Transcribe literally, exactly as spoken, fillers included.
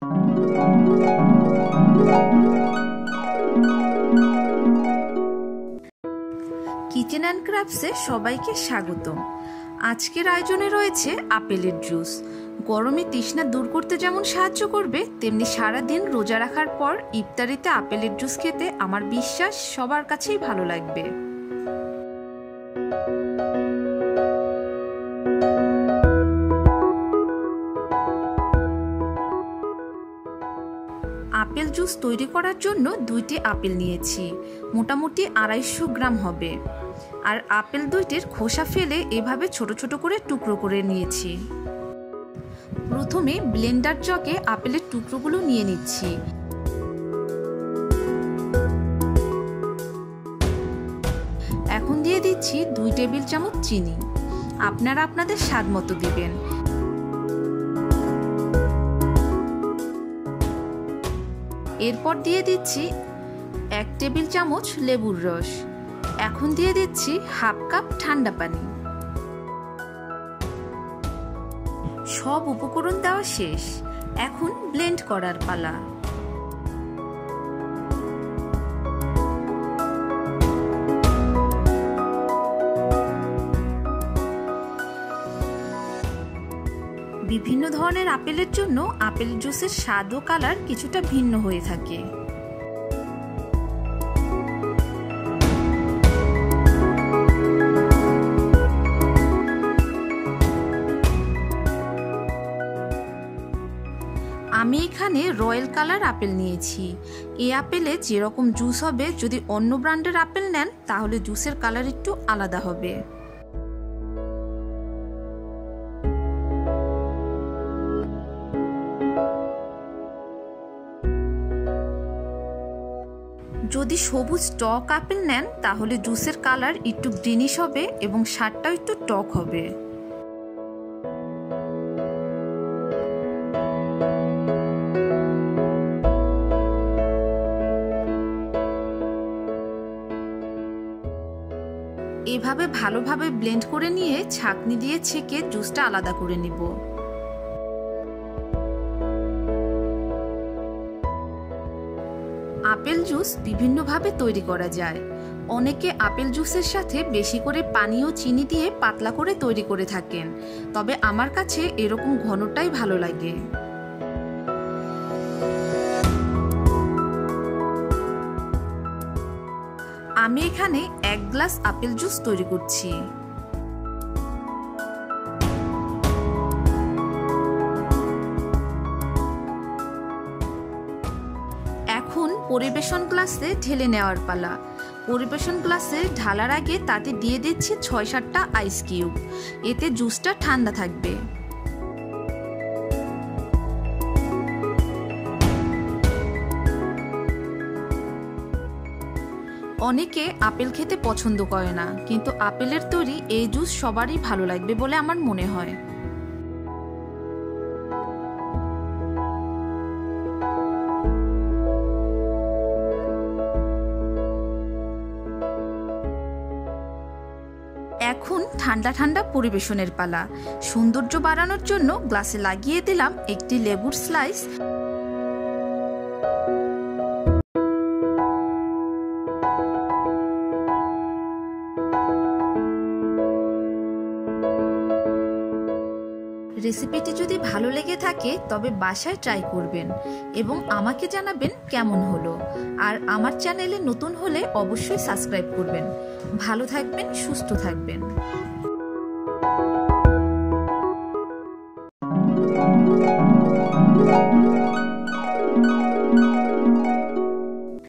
Kitchen and ক্রাফটসে সবাইকে স্বাগতম। আজকের আয়োজনে রয়েছে আপেলের জুস। গরমে তৃষ্ণা দূর করতে যেমন সাহায্য করবে, তেমনি সারাদিন রোজা রাখার পর ইফতারিতে আপেলের জুস খেতে আমার বিশ্বাস সবার কাছেই ভালো লাগবে। আপেল জুস তৈরি করার জন্য দুইটি আপেল নিয়েছি, মোটামুটি আড়াইশো গ্রাম হবে। আর আপেল দুইটির খোসা ফেলে এভাবে ছোট ছোট করে টুকরো করে নিয়েছি। প্রথমে ব্লেন্ডার জগে আপেলের টুকরোগুলো নিয়ে নিচ্ছি। এখন দিয়ে দিচ্ছি দুই টেবিল চামচ চিনি, আপনারা আপনাদের স্বাদ মতো দিবেন। এরপর দিয়ে দিচ্ছি এক টেবিল চামচ লেবুর রস। এখন দিয়ে দিচ্ছি হাফ কাপ ঠান্ডা পানি। সব উপকরণ দেওয়া শেষ, এখন ব্লেন্ড করার পালা। বিভিন্ন ধরনের আপেলের জন্য আপেল জুসের স্বাদ ও কালার কিছুটা ভিন্ন হয়ে থাকে। আমি এখানে রয়্যাল কালার আপেল নিয়েছি। এই আপেলে যেরকম জুস হবে, যদি অন্য ব্র্যান্ডের আপেল নেন তাহলে জুসের কালার একটু আলাদা হবে। যদি সবুজ টক আপেল নেন তাহলে জুসের কালার একটু গ্রিনিশ হবে এবং স্বাদটাও একটু টক হবে। এভাবে ভালোভাবে ব্লেন্ড করে নিয়ে ছাঁকনি দিয়ে ছেঁকে জুসটা আলাদা করে নিব। আপেল জুস বিভিন্নভাবে তৈরি করা যায়। অনেকে আপেল জুসের সাথে বেশি করে পানি ও চিনি দিয়ে পাতলা করে তৈরি করে থাকেন, তবে আমার কাছে এরকম ঘনটাই ভালো লাগে। আমি এখানে এক গ্লাস আপেল জুস তৈরি করছি। এখন পরিবেশন গ্লাসে ঢেলে নেওয়ার পালা। পরিবেশন গ্লাসে ঢালার আগে তাতে দিয়ে দিচ্ছি ছয় সাতটা আইস কিউব, এতে জুসটা ঠান্ডা থাকবে। অনেকে আপেল খেতে পছন্দ করে না, কিন্তু আপেলের তৈরি এই জুস সবারই ভালো লাগবে বলে আমার মনে হয়। এখন ঠান্ডা ঠান্ডা পরিবেশনের পালা। সৌন্দর্য বাড়ানোর জন্য গ্লাসে লাগিয়ে দিলাম একটি লেবুর স্লাইস। রেসিপিটি যদি ভালো লেগে থাকে তবে বাসায় ট্রাই করবেন এবং আমাকে জানাবেন কেমন হলো। আর আমার চ্যানেলে নতুন হলে অবশ্যই সাবস্ক্রাইব করবেন। ভালো থাকবেন, সুস্থ থাকবেন।